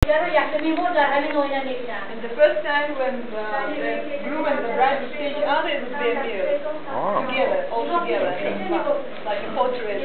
And the first time when the groom and the bride would see each other, it would be a meal. Together, all together. Like a portrait.